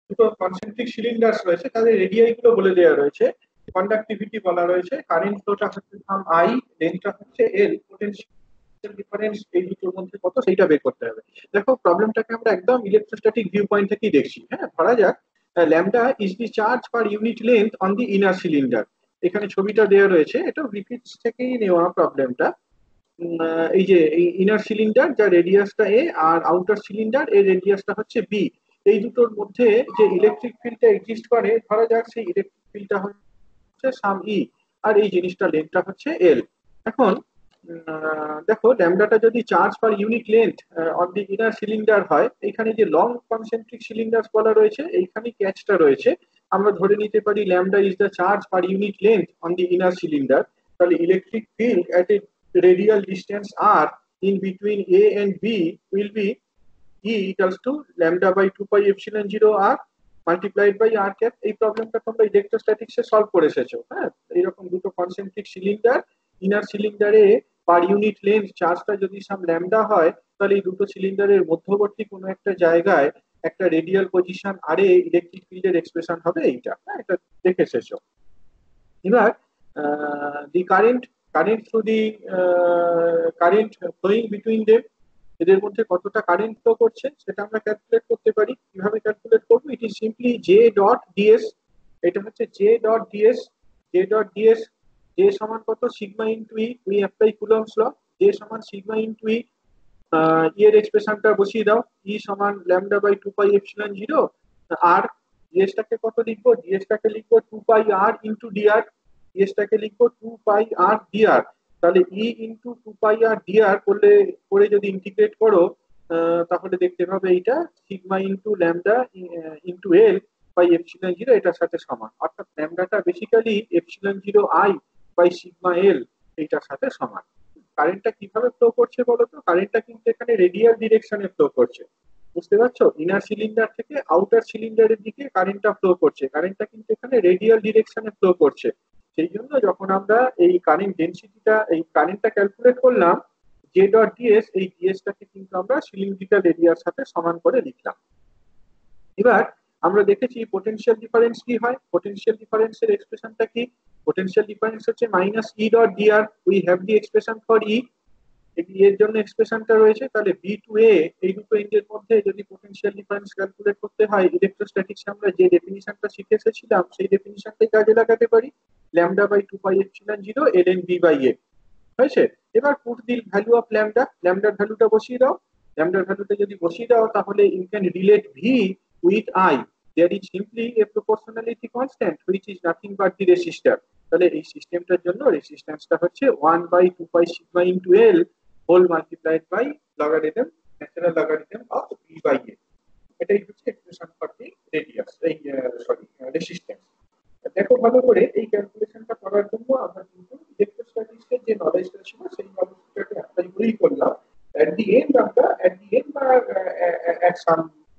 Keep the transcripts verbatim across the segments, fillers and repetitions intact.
দুটো concentric cylinder রয়েছে, তাদের রেডিয়াই গুলো বলে দেওয়া রয়েছে, কন্ডাক্টিভিটি বলা রয়েছে, কারেন্ট ফ্লোটা হচ্ছে আই, লেন্থটা হচ্ছে এল, পোটেনশিয়াল ডিফারেন্স এই দুটোর মধ্যে কত সেইটা বের করতে হবে। দেখো প্রবলেমটাকে আমরা একদম ইলেকট্রোস্ট্যাটিক ভিউ পয়েন্ট থেকেই দেখছি। হ্যাঁ, ধরা যাক lambda is the charge per unit length on the inner cylinder. এখানে ছবিটা দেওয়া রয়েছে, এটা রিপিটস থেকেই নেওয়া প্রবলেমটা। এই যে এই ইনার সিলিন্ডার যা রেডিয়াসটা এ, আর আউটার সিলিন্ডার এর রেডিয়াসটা হচ্ছে বি, এই দুটোর মধ্যে যে ইলেকট্রিক ফিল্ডটা এক্সিস্ট করে, ধরা যাক সেই ইলেকট্রিক ফিল্ডটা হচ্ছে সাম ই, আর এই জিনিসটা লেন্থটা হচ্ছে এল। এখন উম, দেখো ল্যামডাটা যদি charge per unit length on the inner cylinder হয়, এখানে যে লং কনসেন্ট্রিক সিলিন্ডার বলা রয়েছে এইখানে ক্যাচটা রয়েছে। আমরা ধরে নিতে পারি lambda is the charge per unit length on the inner cylinder. তাহলে electric field at a radial distance r in between a and b will be E equals to lambda by two pi epsilon zero r multiplied by r cap। এই প্রবলেমটা তোমরা ইলেকট্রোস্ট্যাটিক্সে solve করে এসেছো। হ্যাঁ, এইরকম দুটো concentric cylinder, inner সিলিন্ডারে per unit length চার্জটা যদি সাম ল্যামডা হয়, তাহলে এই দুটো সিলিন্ডারের মধ্যবর্তী কোনো একটা জায়গায় একটা রেডিয়াল পজিশন আর এ ইলেকট্রিক ফিল্ডের এক্সপ্রেশন হবে এইটা। হ্যাঁ, এটা দেখে এসেছো। এবার the current current through the current flowing between them, এদের মধ্যে কতটা কারেন্ট ফ্লো করছে সেটা আমরা ক্যালকুলেট করতে পারি। কিভাবে ক্যালকুলেট করবো? It is simply J dot dS. এটা হচ্ছে J dot DS. J dot DS, J সমান কত? Sigma into E, we apply Coulomb's law. J সমান সিগমা ইন্টু ই, ই এর এক্সপ্রেশনটা বসিয়ে দাও, ই সমান lambda by two pi epsilon zero. আর ডিএসটাকে কত লিখবো? ডিএসটাকে লিখবো two pi r into dr. ডিএসটাকে লিখবো টু পাই আর ডিআর। তাহলে E into two pi r DR করলে, করে যদি ইন্টিগ্রেট করো, আহ, তাহলে দেখতে পাবে এইটা sigma into lambda into L by epsilon zero এটার সাথে সমান। অর্থাৎ ল্যামডাটা basically epsilon zero I by sigma L এইটার সাথে সমান। কারেন্টটা কিভাবে ফ্লো করছে বলতো? কারেন্টটা কিন্তু এখানে রেডিয়াল ডিরেকশনে ফ্লো করছে। বুঝতে পারছো? ইনার সিলিন্ডার থেকে আউটার সিলিন্ডারের দিকে কারেন্টটা ফ্লো করছে, কারেন্টটা কিন্তু এখানে রেডিয়াল ডিরেকশনে ফ্লো করছে। সেই জন্য যখন আমরা এই কারেন্ট ডেনসিটিটা, এই কারেন্টটা ক্যালকুলেট করলাম, জে ডট ডিএস, এই ডিএসটাকে কিন্তু আমরা সিলিন্ড্রিক্যাল এরিয়ার সাথে সমান করে লিখলাম। এবার আমরা দেখেছি পোটেনশিয়াল ডিফারেন্স কি হয়। পোটেনশিয়াল ডিফারেন্সের এক্সপ্রেশনটা কি? পোটেনশিয়াল ডিফারেন্স হচ্ছে minus E dot dr. We have the expression for E, এর জন্য এক্সপ্রেশনটা রয়েছে। তাহলে বি টু এ, এই দুটো এন্ডের মধ্যে যদি পোটেনশিয়াল ডিফারেন্স ক্যালকুলেট করতে হয়, ইলেকট্রোস্ট্যাটিক্সে আমরা যে ডেফিনিশনটা শিখে এসেছিলাম সেই ডেফিনিশনটাই কাজে লাগাতে পারি, lambda by two pi epsilon zero L N B by A. হয়েছে? এবার put the value of lambda, ল্যামডার ভ্যালুটা বসিয়ে দাও। ল্যামডার ভ্যালুটা যদি বসিয়ে দাও, তাহলে you can relate V with I. There is simply a proportionality constant which is nothing but the resistor. তাহলে এই সিস্টেমটার জন্য রেসিস্ট্যান্সটা হচ্ছে one by two pi sigma into L whole multiplied by logarithm, natural logarithm of V by A. এটাই হচ্ছে expression for the radius, এই sorry resistance. দেখো ভালো করে, এই ক্যালকুলেশনটা করার জন্য আমরা কিন্তু ইলেকট্রোস্ট্যাটিক্সের যে নলেজটা ছিল সেই নলেজটাকে অ্যাপ্লাই করেই করলাম। এট দি এন্ড আমরা, এট দি এন্ড বা এট সাম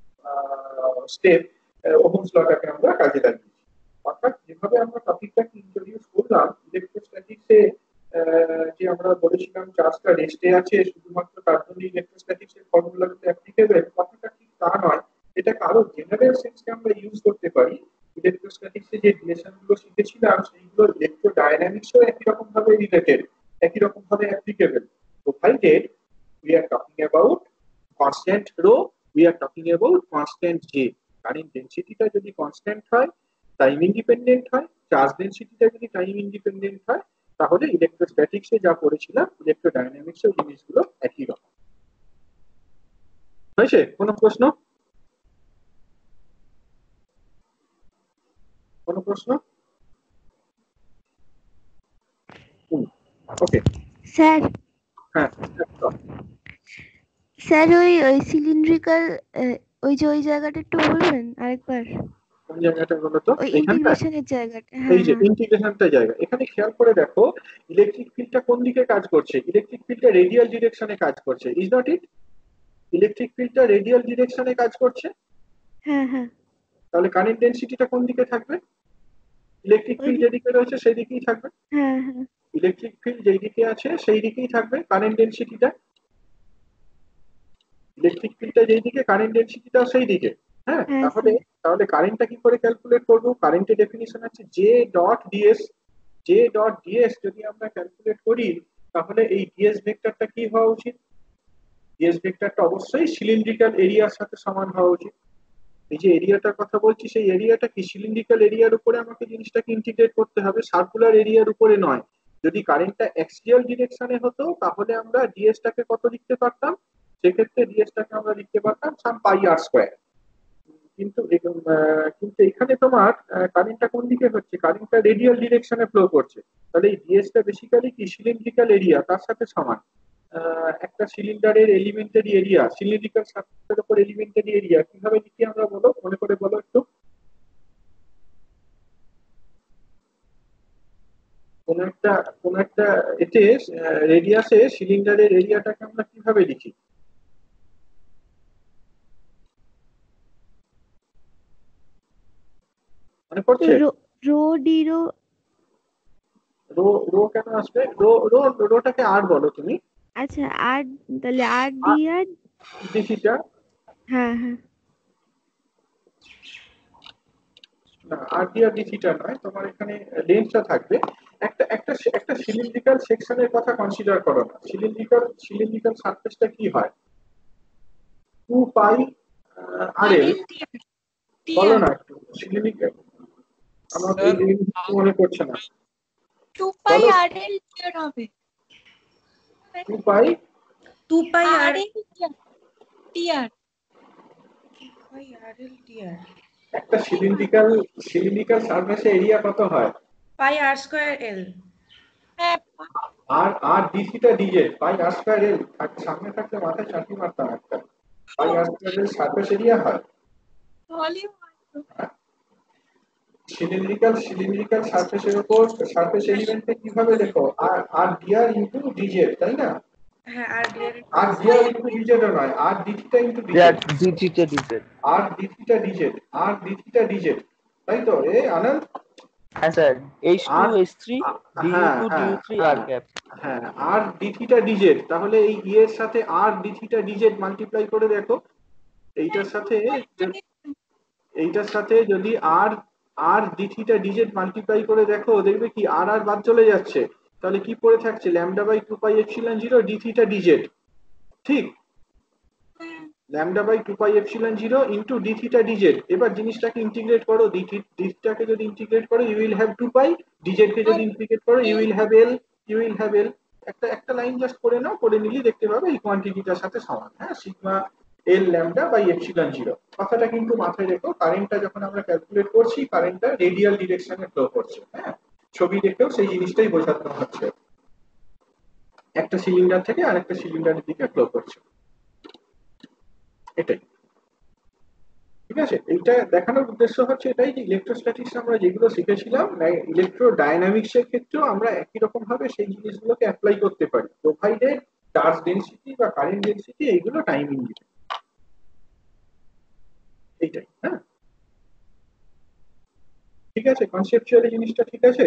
স্টেপ, ওহমস লটাকে আমরা কাজে লাগিয়েছি। অর্থাৎ যেভাবে আমরা টপিকটাকে ইন্ট্রোডিউস করলাম ইলেকট্রোস্ট্যাটিক্সে, যে আমরা বলেছিলাম চার্জটা রেস্টে আছে শুধুমাত্র তার জন্য ইলেকট্রোস্ট্যাটিক্সের ফর্মুলাগুলো অ্যাপ্লিকেবল, কথাটা ঠিক তা নয়। এটাকে আরো জেনারেল সেন্সে আমরা ইউজ করতে পারি। ইলেকট্রোস্ট্যাটিক্সে যে রিলেশন গুলো শিখেছিলাম সেইগুলো ইলেকট্রোডাইনামিক্সও একই রকম ভাবে রিলেটেড, একই রকম ভাবে applicable. Provided we are talking about constant rho, we are talking about constant j। Current ডেনসিটিটা যদি কনস্ট্যান্ট হয়, টাইম ইন্ডিপেন্ডেন্ট হয়, চার্জ ডেনসিটিটা যদি টাইম ইন্ডিপেন্ডেন্ট হয়, তাহলে ইলেকট্রোস্ট্যাটিক্সে যা পড়েছিলাম ইলেকট্রোডাইনামিক্সের জিনিসগুলো একই রকম। হয়েছে? কোনো প্রশ্ন? কোনো প্রশ্ন? ওকে। স্যার, হ্যাঁ, স্যার ওই ওই সিলিন্ড্রিক্যাল, ওই যে ওই জায়গাটা একটু বলবেন আরেকবার? কোন জায়গাটা বলো তো? ওই এইখানটা? ইন্টিগ্রেশনের জায়গাটা, এই হ্যাঁ যে হ্যাঁ। ইন্টিগ্রেশনটা জায়গা, এখানে খেয়াল করে দেখো ইলেকট্রিক ফিল্ডটা কোন দিকে কাজ করছে। ইলেকট্রিক ফিল্ডটা রেডিয়াল ডিরেকশনে কাজ করছে, ইজ নট ইট? ইলেকট্রিক ফিল্ডটা রেডিয়াল ডিরেকশনে কাজ করছে। হ্যাঁ হ্যাঁ। তাহলে কারেন্ট ডেনসিটিটা কোন দিকে থাকবে? ইলেকট্রিক ওই ফিল্ড দিক, যেদিকে রয়েছে সেই দিকেই থাকবে। হ্যাঁ হ্যাঁ। ইলেকট্রিক ফিল্ড যেই দিকে আছে সেই দিকেই থাকবে কারেন্ট ডেনসিটিটা। ইলেকট্রিক ফিল্ডটা যেই দিকে কারেন্ট ডেনসিটিটাও সেই দিকে। হ্যাঁ, হ্যাঁ তাহলে স্যার। তাহলে কারেন্টটা কি করে ক্যালকুলেট করবো? কারেন্টের ডেফিনিশন আছে J dot DS. J dot ds যদি আমরা ক্যালকুলেট করি, তাহলে এই ডিএস ভেক্টরটা কি হওয়া উচিত? ডিএস ভেক্টরটা অবশ্যই সিলিন্ড্রিক্যাল এরিয়ার সাথে সমান হওয়া উচিত। এই যে এরিয়াটার কথা বলছি, সেই এরিয়াটা কি সিলিন্ড্রিক্যাল এরিয়ার উপরে আমাকে জিনিসটাকে ইন্টিগ্রেট করতে হবে, সার্কুলার এরিয়ার উপরে নয়। যদি কারেন্টটা এক্সিয়াল ডিরেকশনে হতো তাহলে আমরা ডিএসটাকে কত লিখতে পারতাম? সেক্ষেত্রে ডিএসটাকে আমরা লিখতে পারতাম সাম পাই আর স্কোয়ার। কিন্তু এখান- আহ, কিন্তু এখানে তোমার কারেন্টটা কোন দিকে হচ্ছে? কারেন্টটা রেডিয়াল ডিরেকশনে ফ্লো করছে। তাহলে এই ডিএসটা বেসিক্যালি কি সিলিন্ড্রিক্যাল এরিয়া তার সাথে সমান। আহ, একটা সিলিন্ডারের এলিমেন্টারি এরিয়া, সিলিন্ড্রিক্যাল সারফেসের উপর এলিমেন্টারি এরিয়া কিভাবে লিখি আমরা, বলো, মনে করে বলো একটু। কোন একটা কোন একটা এতে রেডিয়াসে সিলিন্ডারের এরিয়াটাকে আমরা কিভাবে লিখি, মনে পড়ছে? Rho rho d rho. Rho rho কেন আসবে? রো রো রোটাকে আর বলো তুমি। আচ্ছা, আর তাহলে আর ডি আর। ডিসিটা, হ্যাঁ হ্যাঁ। না আর ডি আর ডিসিটা নয়, তোমার এখানে লেন্সটা থাকবে। একটা একটা একটা সিলিন্ড্রিক্যাল সেকশনের কথা কনসিডার করো না। সিলিন্ড্রিক্যাল সিলিন্ড্রিক্যাল সারফেসটা কি হয়? Two pi R L. RL বলো টিআর না একটু সিলিন্ড্রিক্যাল, আমার এই স্যার জিনিসটা মনে পড়ছে না। টু পাই বলো। আরএল টিআর হবে। Two pi two pi R RL TR pi R L T R একটা সিলিন্ড্রিক্যাল সিলিন্ড্রিক্যাল সারফেসে এরিয়া কত হয়? Pi R square L. হ্যাঁ আর আর ডিসিটা ডিজেড পাই আর স্কয়ার এল। সামনে থাকলে মাথায় চাকরি মারতাম একটা। Pi R square L surface area হয়। ভলিউম সিলিন্ড্রিক্যাল সিলিন্ড্রিক্যাল সারফেসের উপর সারফেস এলিমেন্টে কিভাবে লেখো? R R dr into dz, তাই না? হ্যাঁ R D R R dr into dz নয়, আর ডিথিটা ইনটু ডিজেড। ডিজিটে digit. R d theta dz, R d theta dz, তাই তো? এ আনন্দ। হ্যাঁ sir, H two R H three ডিউ হ্যাঁ টু ডিউ হ্যাঁ থ্রি আর হ্যাঁ ক্যাপ। হ্যাঁ, আর ডিথিটা ডিজেড। তাহলে এই ই এর সাথে আর ডিথিটা ডিজেড মাল্টিপ্লাই করে দেখো। এইটার সাথে এইটার সাথে যদি আর আর ডিথিটা ডিজেড মাল্টিপ্লাই করে দেখো, দেখবে কি আর আর বাদ চলে যাচ্ছে। তাহলে কি পড়ে থাকছে? Lambda by two pi epsilon zero d theta dz. ঠিক, lambda by two pi epsilon zero into D theta dz. এবার জিনিসটাকে ইন্টিগ্রেট করো, ডিটাকে যদি ইন্টিগ্রেট করো you will have two pi, dz কে যদি ইন্টিগ্রেট করো you will have L. You will have L. একটা একটা লাইন জাস্ট করে নাও, করে নিলেই দেখতে পাবে এই কোয়ান্টিটিটার সাথে সমান। হ্যাঁ, sigma L lambda by epsilon zero. কথাটা কিন্তু মাথায় রেখো, কারেন্টটা যখন আমরা ক্যালকুলেট করছি কারেন্টটা রেডিয়াল ডিরেকশনে ফ্লো করছে। হ্যাঁ, ছবি দেখেও সেই জিনিসটাই বোঝাতে হচ্ছে, একটা সিলিন্ডার থেকে আরেকটা সিলিন্ডারের দিকে ফ্লো করছে, এটাই। ঠিক আছে, এইটা দেখানোর উদ্দেশ্য হচ্ছে এটাই যে ইলেকট্রোস্ট্যাটিক্স আমরা যেগুলো শিখেছিলাম ইলেকট্রো ডাইনামিক্স এর ক্ষেত্রেও আমরা একই রকম ভাবে সেই জিনিসগুলোকে অ্যাপ্লাই করতে পারি, প্রোভাইডেড চার্জ ডেনসিটি বা কারেন্ট ডেনসিটি এইগুলো টাইম ইন্ডিপেন্ডেন্ট। এইটাই। হ্যাঁ, ঠিক আছে, কনসেপচুয়ালি জিনিসটা ঠিক আছে।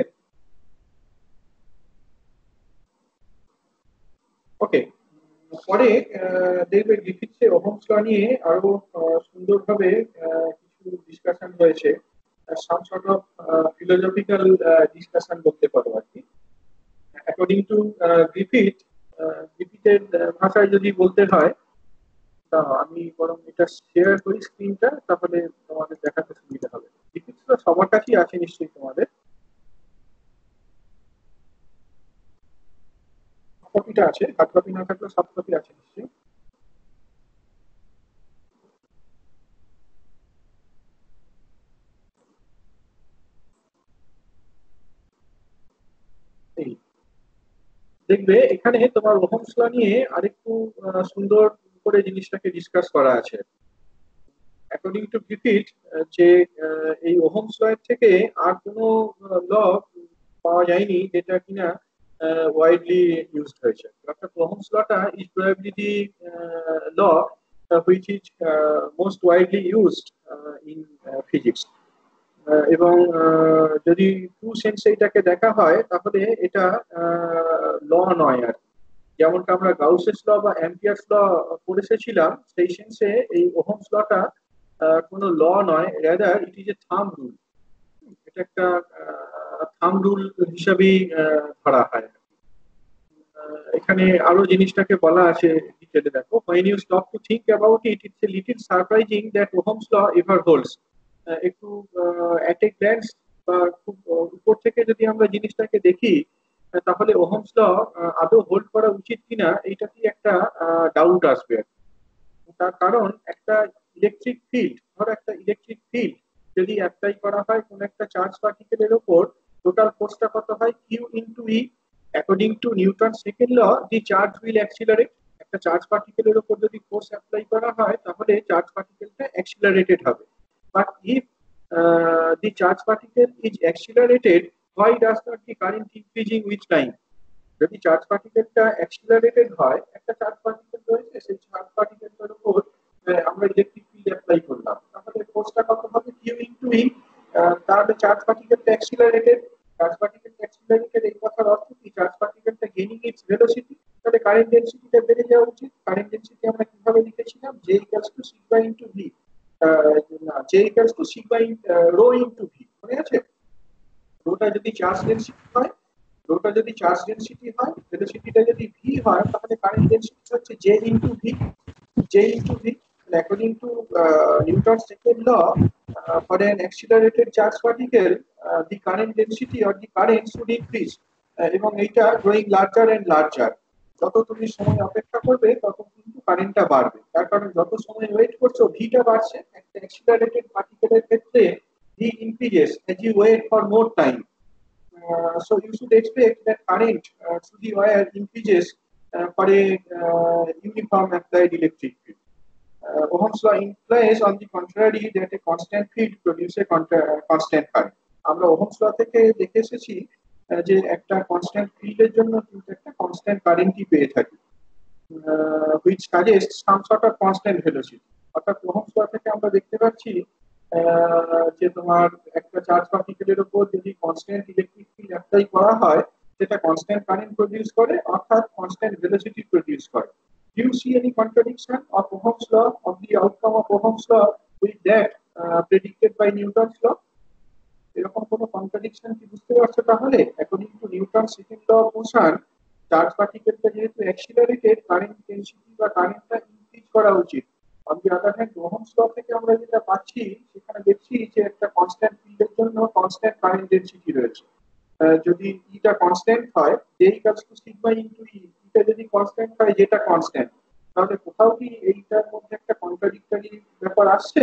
ওকে, পরে আহ, দেখবে গ্রিফিথসে ওহমস ল নিয়ে আরো আহ, সুন্দরভাবে আহ, কিছু ডিসকাশন হয়েছে, some sort of philosophical discussion করতে পারো আর কি। অ্যাকর্ডিং টু গ্রিফিথ, গ্রিফিথের ভাষায় যদি বলতে হয়, তা আমি বরং এটা শেয়ার করি স্ক্রিনটা, তাহলে তোমাদের দেখাতে সুবিধা হবে। গ্রিফিথ তো সবার কাছেই আছে নিশ্চয়ই, তোমাদের কপিটা আছে, হার্ড কপি না থাকলে সফট কপি আছে নিশ্চয়ই। এই দেখবে এখানে তোমার ওহমস ল নিয়ে আরেকটু আহ, সুন্দর করে জিনিসটাকে ডিসকাস করা আছে। অ্যাকর্ডিং টু গ্রিফিথ, যে আহ, এই ওহমস ল এর থেকে আর কোনো ল পাওয়া যায়নি যেটা কিনা ওয়াইডলি ইউজড হয়েছে। অর্থাৎ ওহমস লটা is probably the law which is most widely used in physics. এবং আহ, যদি টু সেন্সে এটাকে দেখা হয় তাহলে এটা ল নয় আর কি। যেমনটা আমরা গাউসেস ল বা অ্যাম্পিয়ার্স ল পড়ে এসেছিলাম, সেই সেন্সে এই ওহমস লটা কোনো ল নয়, রেদার ইট ইজ এ থাম রুল। এটা একটা থাম রুল হিসাবেই আহ, ধরা হয়। আহ, এখানে আরো জিনিসটাকে বলা আছে ডিটেলে, দেখো when you stop to think about it, it's a little surprising that Ohm's law ever holds. আহ, একটু অ্যাট এ গ্ল্যান্স বা খুব আহ, উপর থেকে যদি আমরা জিনিসটাকে দেখি, আহ, তাহলে ওহমস ল আদৌ হোল্ড করা উচিত কিনা এইটাতে একটা ডাউট আসবে। তার কারণ একটা ইলেকট্রিক ফিল্ড, ধরো একটা ইলেকট্রিক ফিল্ড যদি অ্যাপ্লাই করা হয় কোন একটা চার্জ পার্টিকেলের উপর, টোটাল ফোর্সটা কত হয়? Q into E. According to Newton second law, the charge will accelerate. একটা চার্জ পার্টিকেলের উপর যদি ফোর্স অ্যাপ্লাই করা হয় তাহলে চার্জ পার্টিকেলটা অ্যাক্সিলারেটেড হবে। But if the charge particle is accelerated, why does not the current increasing with time? যদি চার্জ পার্টিকেলটা অ্যাক্সিলারেটেড হয়, একটা চার্জ পার্টিকেল রয়েছে, সেই চার্জ পার্টিকেলটার উপর আহ, আমরা ইলেকট্রিক ফিল্ড অ্যাপ্লাই করলাম, তাহলে ফোর্সটা কত হবে? Q into E. তাহলে চার্জ পার্টিকেলটা অ্যাক্সিলারেটেড, চার্জ পার্টিকেলটা অ্যাক্সিলারেটেড এই কথার অর্থ কি? চার্জ পার্টিকেলটা গেইনিং ইটস ভেলোসিটি, তাহলে কারেন্ট ডেনসিটিটা বেড়ে যাওয়া উচিত। কারেন্ট ডেনসিটি আমরা কিভাবে লিখেছিলাম? J equals to sigma into V, না J equals to sigma rho into V, মনে আছে? রোটা যদি চার্জ ডেনসিটি হয়, রোটা যদি চার্জ ডেনসিটি হয়, ভেলোসিটিটা যদি ভি হয়, তাহলে কারেন্ট ডেনসিটি হচ্ছে J into V. J into V, according to Newton's second law, for an accelerated charge particle the current density or the current should increase, এবং এইটা গ্রোয়িং লার্জার এন্ড লার্জার। যত তুমি সময় অপেক্ষা করবে তত কিন্তু কারেন্টটা বাড়বে, তার কারণ যত সময় ওয়েট করছো ভিটা বাড়ছে। একটা অ্যাক্সিলারেটেড পার্টিকেলের ক্ষেত্রে V increases as you wait for more time. Uh, so you should expect that current uh, through the wire increases uh, for a uh, uniform applied electric field. Uh, Ohm's law implies, on the contrary, that a constant field produces a contra- uh, constant current. আমরা Ohm's law থেকে দেখে এসেছি আহ, যে একটা constant ফিল্ডের জন্য কিন্তু একটা কনস্ট্যান্ট কারেন্টই পেয়ে থাকি, which suggests some sort of constant velocity. অর্থাৎ ওহমস ল থেকে আমরা দেখতে পাচ্ছি আহ, যে তোমার একটা চার্জ পার্টিকেলের উপর যদি কনস্ট্যান্ট ইলেকট্রিক ফিল্ড অ্যাপ্লাই করা হয়, সেটা কনস্ট্যান্ট কারেন্ট প্রডিউস করে, অর্থাৎ কনস্ট্যান্ট ভেলোসিটি প্রডিউস করে। Do you see any contradiction of Ohm's law, of the outcome of Ohm's law with that uh, predicted by Newton's law? এরকম কোনো contradiction কি বুঝতে পারছো? তাহলে according to Newton second law of motion, charge পার্টিকেলটা যেহেতু accelerated, current density বা কারেন্টটা ইনক্রিজ করা উচিত। On the other hand, Ohm's law থেকে আমরা যেটা পাচ্ছি সেখানে দেখছি যে একটা কনস্ট্যান্ট ফিল্ডের জন্য কনস্ট্যান্ট কারেন্ট ডেনসিটি রয়েছে। আহ, যদি ইটা কনস্ট্যান্ট হয়, J equals to sigma into E, eta যদি কনস্ট্যান্ট হয়, যেটা কনস্ট্যান্ট, তাহলে কোথাও কি এইটার মধ্যে একটা কন্ট্রাডিক্টরি ব্যাপার আসছে?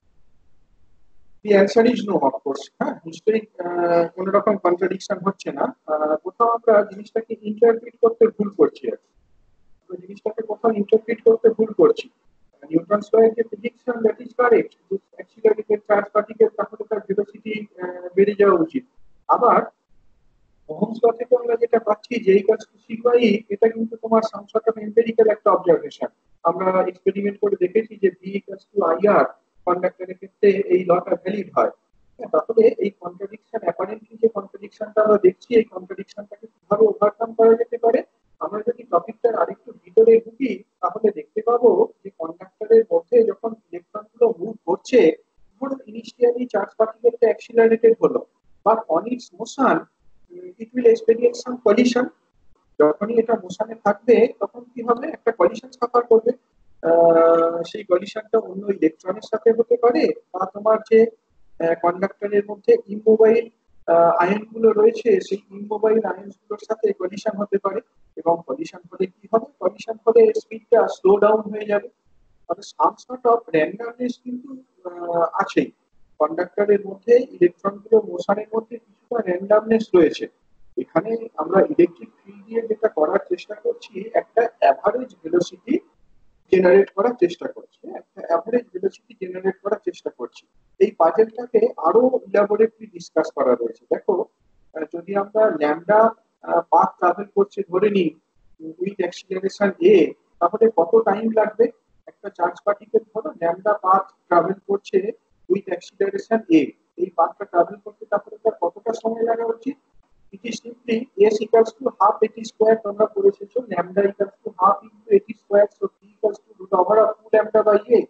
The answer is no, of course. হ্যাঁ, নিশ্চয়ই আহ, কোনো রকম কন্ট্রাডিকশন হচ্ছে না। আহ, কোথাও আমরা জিনিসটাকে ইন্টারপ্রিট করতে ভুল করছি আর কি। আমরা জিনিসটাকে কোথাও ইন্টারপ্রিট করতে ভুল করছি। নিউটনস ল এর যে প্রেডিকশন, দ্যাট ইজ কারেক্ট, যে অ্যাক্সিলারেটেড চার্জ পার্টিকেল তাহলে তার ভেলোসিটি বেড়ে যাওয়া উচিত। আবার ওহমস ল থেকে আমরা যেটা পাচ্ছি যে ইকুয়ালস টু সিগমা ই, এটা কিন্তু তোমার সাম সর্ট অফ এম্পিরিক্যাল একটা অবজারভেশন। আমরা এক্সপেরিমেন্ট করে দেখেছি যে ভি ইকুয়ালস টু আইআর কন্ডাক্টরের ক্ষেত্রে এই লটা ভ্যালিড হয়। হ্যাঁ, তাহলে এই কন্ট্রাডিকশন, অ্যাপারেন্টলি যে কন্ট্রাডিকশনটা আমরা দেখছি, এই কন্ট্রাডিকশনটাকে কিভাবে ওভারকাম করা যেতে পারে? আমরা যদি টপিকটার আরেকটু ভিতরে ঢুকি, তাহলে দেখতে পাবো যে কন্ডাক্টরের মধ্যে যখন ইলেকট্রনগুলো মুভ করছে, ধরুন ইনিশিয়ালি চার্জ পার্টিকেলটা অ্যাক্সিলারেটেড হলো, but on its motion it will experience some collision. যখনই এটা মোশনে থাকবে তখন কি হবে? একটা কলিশন সাফার করবে। আহ, সেই কলিশনটা অন্য ইলেকট্রনের সাথে হতে পারে, বা তোমার যে কন্ডাক্টরের মধ্যে ইমোবাইল আয়ন গুলো রয়েছে, সেই ইমোবাইল আয়ন গুলোর সাথে কলিশন হতে পারে। এবং কলিশন হলে কি হবে? কলিশন হলে স্পিডটা স্লো ডাউন হয়ে যাবে। তবে সাম সর্ট অফ র্যান্ডমনেস কিন্তু আহ, আছেই। কন্ডাক্টরের মধ্যে ইলেকট্রন গুলো মোশনের মধ্যে কিছুটা র্যান্ডমনেস রয়েছে। এখানে আমরা ইলেকট্রিক ফিল্ড দিয়ে যেটা করার চেষ্টা করছি, একটা অ্যাভারেজ ভেলোসিটি জেনারেট করার চেষ্টা করছি, একটা অ্যাভারেজ ভেলোসিটি জেনারেট করার চেষ্টা করছি। এই পাজেলটাকে আরো ইলাবোরেটলি ডিসকাস করা রয়েছে। দেখো, আহ, যদি আমরা ল্যামডা পাথ ট্রাভেল করছে ধরে নিই উইথ অ্যাক্সিলারেশন এ, তাহলে কত টাইম লাগবে? একটা চার্জ পার্টিকেল ধরো ল্যামডা পাথ ট্রাভেল করছে উইথ অ্যাক্সিলারেশন এ, এই পাথটা ট্রাভেল করতে তাহলে তার কতটা সময় লাগা উচিত? It is simply s equals to half at square, তোমরা পড়েছো, lambda equals to half into at square, so p equals to root over of two lambda by a. So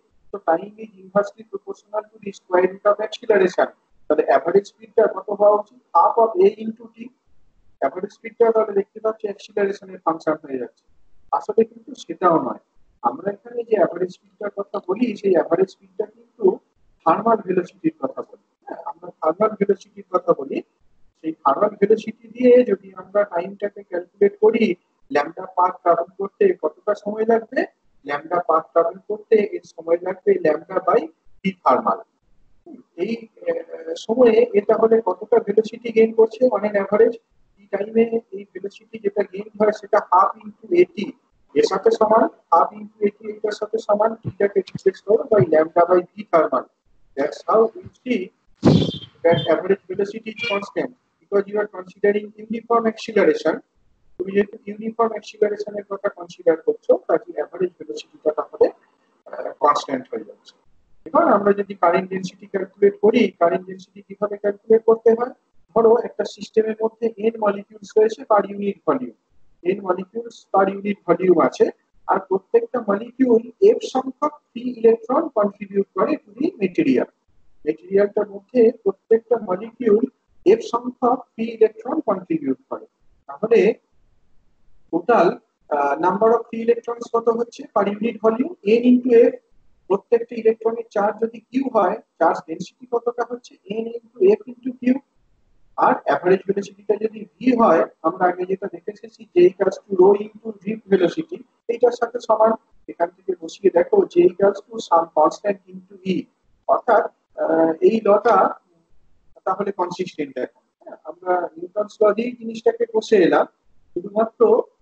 time is inversely proportional to the square root of acceleration, তাহলে average স্পিডটা কত হওয়া উচিত? Half of a into t। Average স্পিডটা তাহলে দেখতে পাচ্ছি অ্যাক্সিলারেশনের function হয়ে যাচ্ছে। আসলে কিন্তু সেটাও নয়। আমরা এখানে যে অ্যাভারেজ স্পিডটার কথা বলি সেই অ্যাভারেজ স্পিডটা কিন্তু থার্মাল ভেলোসিটির কথা বলি। হ্যাঁ, আমরা থার্মাল ভেলোসিটির কথা বলি। সেই থার্মাল ভেলোসিটি দিয়ে যদি আমরা টাইমটাকে ক্যালকুলেট করি, ল্যামডা পাথ ট্রাভেল করতে কতটা সময় লাগবে, ল্যামডা পাথ ট্রাভেল করতে এর সময় লাগবে ল্যামডা বাই টি থার্মাল। এই সময়ে এটা হলে কতটা ভেলোসিটি গেইন করছে অন এন অ্যাভারেজ এই টাইমে? এই ভেলোসিটি যেটা গেইন হয় সেটা হাফ ইনটু এটি এর সাথে সমান, হাফ ইনটু এটি এটার সাথে সমান, টিটাকে রিপ্লেস করো by lambda by T thermal. That's how you see that average velocity is constant because you are considering uniform acceleration. তুমি যেহেতু ইউনিফর্ম অ্যাক্সিলারেশন এর কথা কনসিডার করছো, তাহলে অ্যাভারেজ ভেলোসিটিটা তাহলে কনস্ট্যান্ট হয়ে যাচ্ছে। এবার আমরা যদি কারেন্ট ডেনসিটি ক্যালকুলেট করি, কারেন্ট ডেনসিটি কিভাবে ক্যালকুলেট করতে হয়? ধরো একটা সিস্টেমের মধ্যে n মলিকিউলস রয়েছে per unit volume, n molecules per unit volume আছে, আর প্রত্যেকটা মলিকিউল f সংখ্যক ফ্রি ইলেকট্রন কন্ট্রিবিউট করে টু দি মেটেরিয়াল। মেটেরিয়ালটার মধ্যে প্রত্যেকটা মলিকিউল f সংখ্যক ফ্রি ইলেকট্রন কন্ট্রিবিউট করে। তাহলে total number of free electrons কত হচ্ছে per unit volume? n into f। প্রত্যেকটা ইলেকট্রনের চার্জ যদি q হয়, চার্জ ডেনসিটি কতটা হচ্ছে? n into f into q। আর এভারেজ ভেলোসিটিটা যদি v হয়, আমরা আগে যেটা দেখে এসেছি j equals to rho into drift velocity, এইটার সাথে সমান। এখান থেকে বসিয়ে দেখো j equals to some constant into e, অর্থাৎ এই লটা তাহলে কনসিস্টেন্ট। এখন আমরা নিউটনস ল দিয়ে জিনিসটাকে কষে এলাম, শুধুমাত্র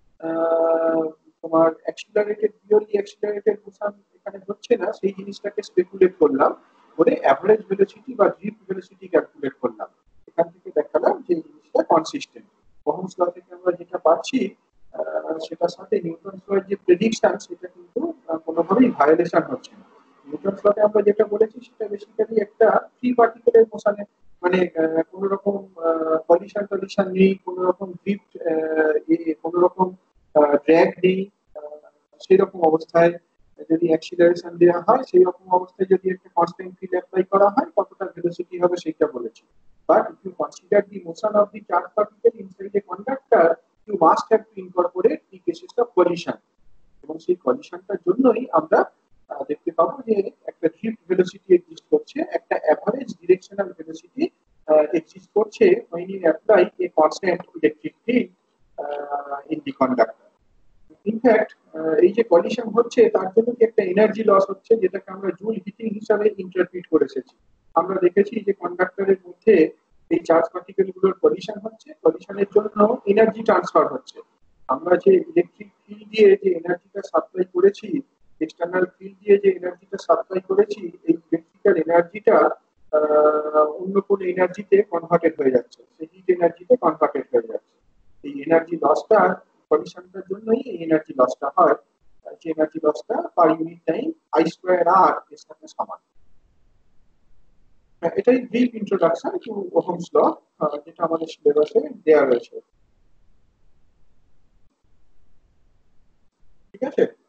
তোমার অ্যাক্সিলারেটেড পিওরলি অ্যাক্সিলারেটেড মোশন এখানে হচ্ছে না সেই জিনিসটাকে স্পেকুলেট করলাম করে অ্যাভারেজ ভেলোসিটি বা ড্রিফট ভেলোসিটি ক্যালকুলেট করলাম। এখান থেকে দেখালাম যে জিনিসটা কনসিস্টেন্ট। ওহমস ল থেকে আমরা যেটা পাচ্ছি সেটার সাথে নিউটনস ল এর যে প্রেডিকশন সেটা কিন্তু কোনোভাবেই ভায়োলেশন হচ্ছে না। নিউটনস ল তে আমরা যেটা বলেছি সেটা বেসিক্যালি একটা ফ্রি পার্টিকেলের মোশনে, মানে কোনো রকম কলিশন টলিশন নেই, কোনো রকম ড্রিফট, কোনো রকম ড্র্যাগ নেই, সেই রকম অবস্থায় যদি অ্যাক্সিলারেশন দেওয়া হয়, সেই রকম অবস্থায় যদি একটা কনস্ট্যান্ট ফিল্ড অ্যাপ্লাই করা হয় কতটা ভেলোসিটি হবে সেটা বলেছি। But if you consider the motion of the charge particle inside a conductor, you must have to incorporate the cases of collision. এবং সেই কলিশনটার জন্যই আমরা দেখতে পাবো যে একটা ড্রিফট ভেলোসিটি এক্সিস্ট করছে, একটা এভারেজ ডিরেকশনাল ভেলোসিটি এক্সিস্ট করছে when you apply a constant electric field uh, in the conductor. In fact এই যে কলিশন হচ্ছে তার জন্য কি একটা এনার্জি লস হচ্ছে, যেটাকে আমরা জুল হিটিং হিসাবে ইন্টারপ্রিট করে এসেছি। আমরা দেখেছি যে কন্ডাক্টরের মধ্যে এই চার্জ পার্টিকেল গুলোর কলিশন হচ্ছে, কলিশনের জন্য এনার্জি ট্রান্সফার হচ্ছে। আমরা যে ইলেকট্রিক ফিল্ড দিয়ে যে এনার্জিটা সাপ্লাই করেছি, এক্সটার্নাল ফিল্ড দিয়ে যে এনার্জিটা সাপ্লাই করেছি, এই ইলেকট্রিক্যাল এনার্জিটা অন্য কোনো এনার্জিতে কনভার্টেড হয়ে যাচ্ছে, সেই হিট এনার্জিতে কনভার্টেড হয়ে যাচ্ছে। এই এনার্জি লসটা কন্ডিশনটার জন্যই এই এনার্জি লসটা হয়, যে এনার্জি লসটা per unit time I square R এর সাথে সমান। এটাই brief introduction to Ohm's law, যেটা আমাদের সিলেবাসে দেওয়া রয়েছে। ঠিক আছে।